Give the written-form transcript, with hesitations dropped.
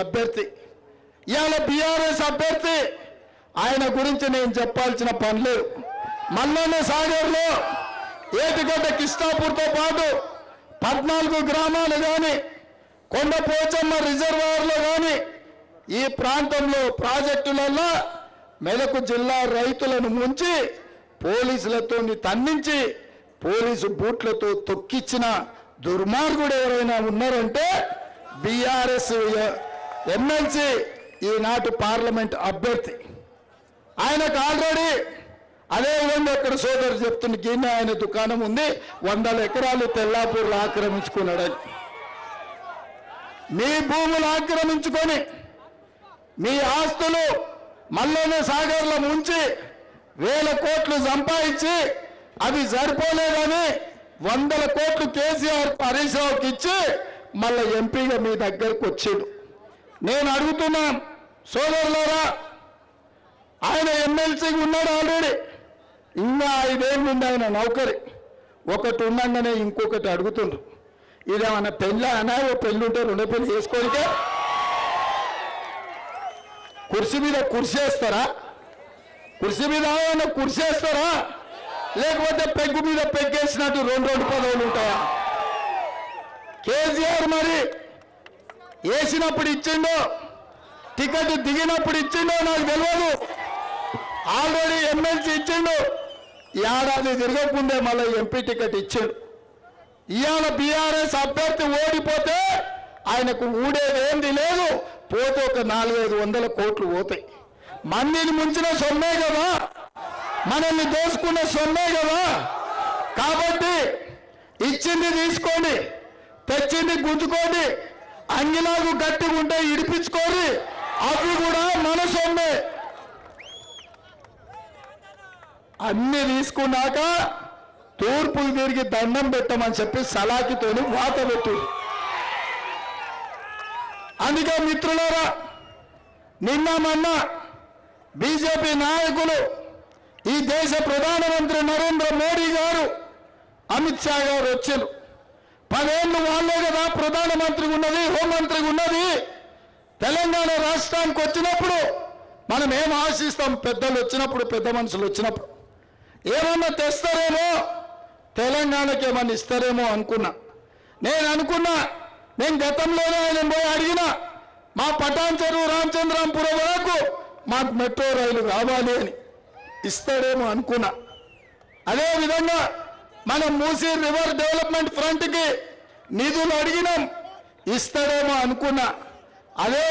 అభ్యర్థి, ఇవాళ బీఆర్ఎస్ అభ్యర్థి. ఆయన గురించి నేను చెప్పాల్సిన పని లేదు. మల్లన్న సాగర్లో ఏటిగడ్డ కిష్టాపూర్తో పాటు 14 గ్రామాలు కానీ, కొండపోచమ్మ రిజర్వాయర్లో కానీ, ఈ ప్రాంతంలో ప్రాజెక్టులలో మెదక్ జిల్లా రైతులను ముంచి పోలీసులతో తన్నించి పోలీసు బూట్లతో తొక్కిచ్చిన దుర్మార్గుడు ఎవరైనా ఉన్నారంటే బీఆర్ఎస్ ఎమ్మెల్సీ, ఈనాటి పార్లమెంట్ అభ్యర్థి. ఆయనకు ఆల్రెడీ అదే విధంగా ఇక్కడ సోదరు చెప్తున్న గిన్నె ఆయన దుకాణం ఉంది, 100 ఎకరాలు తెల్లాపూర్లో ఆక్రమించుకున్నాడని. మీ భూములు ఆక్రమించుకొని మీ ఆస్తులు మల్లన్న సాగర్లో ముంచి 1000 కోట్లు సంపాదించి అవి సరిపోలేదని 100 కోట్లు కేసీఆర్ హరీష్ రావుకి ఇచ్చి మళ్ళీ ఎంపీగా మీ దగ్గరకు వచ్చాడు. నేను అడుగుతున్నా సోదరులారా, ఆయన ఎమ్మెల్సీగా ఉన్నాడు ఆల్రెడీ, ఇంకా 5 ఏళ్ళు ఉంది ఆయన నౌకరి. ఒకటి ఉండగానే ఇంకొకటి అడుగుతుండ్రు. ఇదేమన్నా పెళ్ళి అనా? పెళ్ళి ఉంటే 2 పెళ్ళి చేసుకోనికే కుర్చీ మీద కుర్చేస్తారా? కుర్చీ మీద ఏమన్నా కుర్చేస్తారా? లేకపోతే పెగ్గు మీద పెగ్గేసినట్టు 2 పదవులు ఉంటాయా? కేసీఆర్ మరి వేసినప్పుడు ఇచ్చిండో, టికెట్ దిగినప్పుడు ఇచ్చిండో నాకు తెలియదు. ఆల్రెడీ ఎమ్మెల్సీ ఇచ్చిండు, ఏడాది తిరగకుండే మళ్ళీ ఎంపీ టికెట్ ఇచ్చిండు. ఇవాళ బీఆర్ఎస్ అభ్యర్థి ఓడిపోతే ఆయనకు ఊడేదేంది లేదు, పోతే ఒక 400-500 కోట్లు పోతాయి. మందిని ముంచిన సొమ్మే కదా, మనల్ని దోసుకున్న సొమ్మే కదా. కాబట్టి ఇచ్చింది తీసుకోండి, తెచ్చింది గుంజుకోండి, అంగిలాగు గట్టిగా ఉంటే ఇడిపించుకోండి, అవి కూడా మన సొమ్మే. అన్ని తీసుకున్నాక తూర్పుకు తిరిగి దండం పెట్టమని చెప్పి సలాకితోని వాత పెట్టు. అందుకే మిత్రులారా, నిన్న మొన్న బీజేపీ నాయకులు, ఈ దేశ ప్రధానమంత్రి నరేంద్ర మోడీ గారు, అమిత్ షా గారు వచ్చారు. 10 ఏళ్ళు వాళ్ళే కదా ప్రధానమంత్రిగా ఉన్నది, హోంమంత్రిగా ఉన్నది. తెలంగాణ రాష్ట్రానికి వచ్చినప్పుడు మనం ఏం ఆశిస్తాం? పెద్దలు వచ్చినప్పుడు, పెద్ద మనుషులు వచ్చినప్పుడు ఏమన్నా తెస్తారేమో, తెలంగాణకి ఏమన్నా ఇస్తారేమో అనుకున్నా. నేను గతంలోనే ఆయన పోయి అడిగిన, మా పటాన్ చెరువు రామచంద్రాంపురం వరకు మాకు మెట్రో రైలు కావాలి అని. ఇస్తాడేమో అనుకున్నా. అదేవిధంగా మనం మూసీ రివర్ డెవలప్మెంట్ ఫ్రంట్కి నిధులు అడిగినాం, ఇస్తాడేమో అనుకున్నా. అదే